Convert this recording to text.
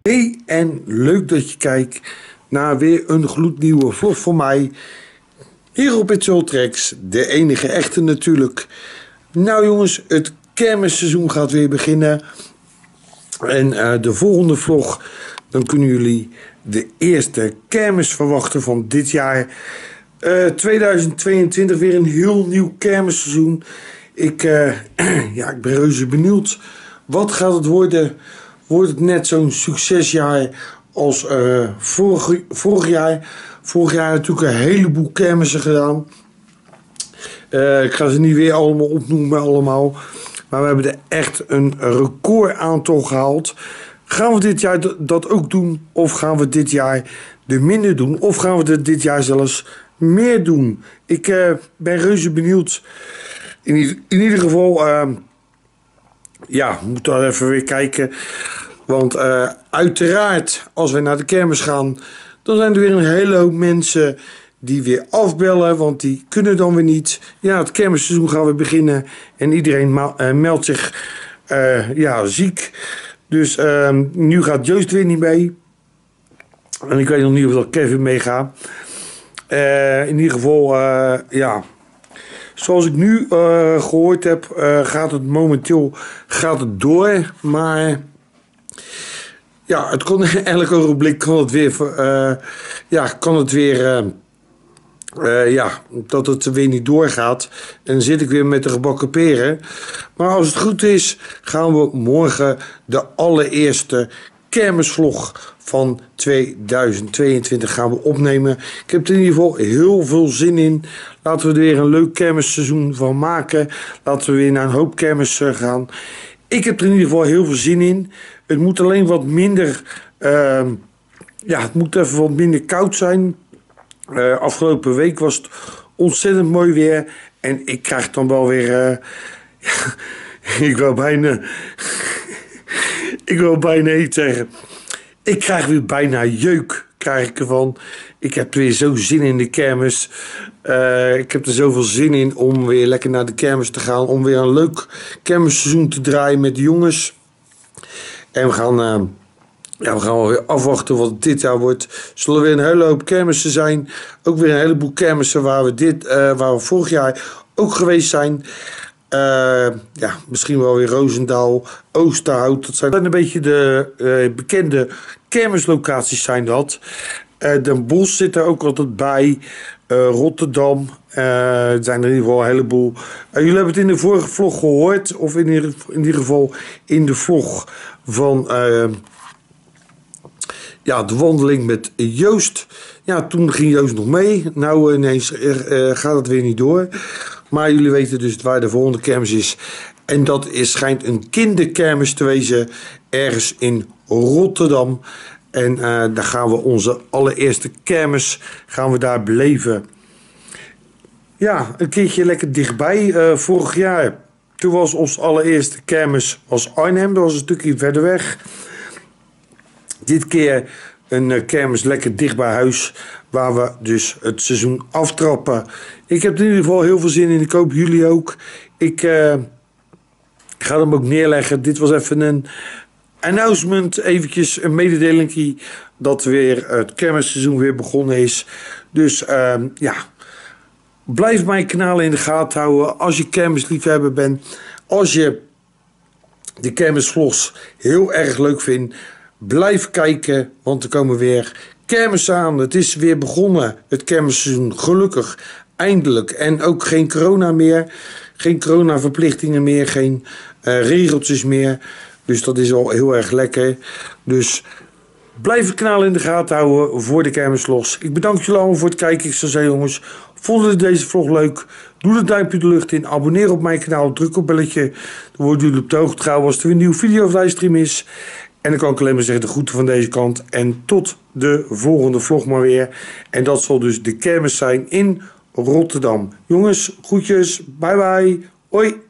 Hey, en leuk dat je kijkt naar weer een gloednieuwe vlog van mij. Hier op It's All Tracks, de enige echte natuurlijk. Nou jongens, het kermisseizoen gaat weer beginnen. En de volgende vlog, dan kunnen jullie de eerste kermis verwachten van dit jaar. 2022, weer een heel nieuw kermisseizoen. Ik ben reuze benieuwd. Wat gaat het worden? Wordt het net zo'n succesjaar als vorig jaar? Vorig jaar natuurlijk een heleboel kermissen gedaan. Ik ga ze niet weer allemaal opnoemen allemaal. Maar we hebben er echt een record aantal gehaald. Gaan we dit jaar dat ook doen? Of gaan we dit jaar er minder doen? Of gaan we er dit jaar zelfs meer doen? Ik ben reuze benieuwd. In ieder geval... we moeten daar even weer kijken. Want uiteraard, als wij naar de kermis gaan, dan zijn er weer een hele hoop mensen die weer afbellen, want die kunnen dan weer niet. Ja, het kermisseizoen gaat weer beginnen en iedereen meldt zich ziek. Dus nu gaat Joost weer niet mee. En ik weet nog niet of dat Kevin meegaat. In ieder geval, zoals ik nu gehoord heb, gaat het momenteel door. Maar ja, het kon elk ogenblik dat het weer niet doorgaat. En dan zit ik weer met de gebakken peren. Maar als het goed is, gaan we morgen de allereerste kermisvlog van 2022 gaan we opnemen. Ik heb er in ieder geval heel veel zin in. Laten we er weer een leuk kermisseizoen van maken. Laten we weer naar een hoop kermissen gaan. Ik heb er in ieder geval heel veel zin in. Het moet alleen wat minder... het moet even wat minder koud zijn. Afgelopen week was het ontzettend mooi weer. En ik krijg dan wel weer... ik wil bijna iets zeggen. Ik krijg weer bijna jeuk, krijg ik ervan. Ik heb weer zo zin in de kermis. Ik heb er zoveel zin in om weer lekker naar de kermis te gaan. Om weer een leuk kermisseizoen te draaien met de jongens. En we gaan wel weer afwachten wat het dit jaar wordt. Er zullen weer een hele hoop kermissen zijn. Ook weer een heleboel kermissen waar we vorig jaar ook geweest zijn. Misschien wel weer Roosendaal, Oosterhout. Dat zijn een beetje de bekende kermislocaties zijn dat. Den Bosch zit er ook altijd bij. Rotterdam. Er zijn er in ieder geval een heleboel. Jullie hebben het in de vorige vlog gehoord. Of in ieder geval in de vlog van de wandeling met Joost. Ja, toen ging Joost nog mee. Nou ineens gaat het weer niet door. Maar jullie weten dus waar de volgende kermis is. En dat schijnt een kinderkermis te wezen. Ergens in Rotterdam. En daar gaan we onze allereerste kermis daar beleven. Ja, een keertje lekker dichtbij. Vorig jaar, toen was ons allereerste kermis Arnhem. Dat was een stukje verder weg. Dit keer een kermis lekker dicht bij huis. Waar we dus het seizoen aftrappen. Ik heb er in ieder geval heel veel zin in. Ik hoop jullie ook. Ik ga hem ook neerleggen. Dit was even een announcement. Eventjes een mededeling dat weer het kermisseizoen weer begonnen is. Dus blijf mijn kanaal in de gaten houden. Als je kermisliefhebber bent. Als je de kermisvlogs heel erg leuk vindt. Blijf kijken. Want er komen weer kermis aan. Het is weer begonnen. Het kermisseizoen. Gelukkig. Eindelijk. En ook geen corona meer. Geen coronaverplichtingen meer. Geen regeltjes meer. Dus dat is al heel erg lekker. Dus blijf het kanaal in de gaten houden voor de kermisvlogs. Ik bedank jullie allemaal voor het kijken. Ik zou zeggen jongens, vonden jullie deze vlog leuk? Doe het duimpje de lucht in. Abonneer op mijn kanaal. Druk op belletje. Dan worden jullie op de hoogte gehouden als er weer een nieuwe video of livestream is. En dan kan ik alleen maar zeggen de groeten van deze kant. En tot de volgende vlog maar weer. En dat zal dus de kermis zijn in Rotterdam. Jongens, groetjes. Bye bye. Hoi.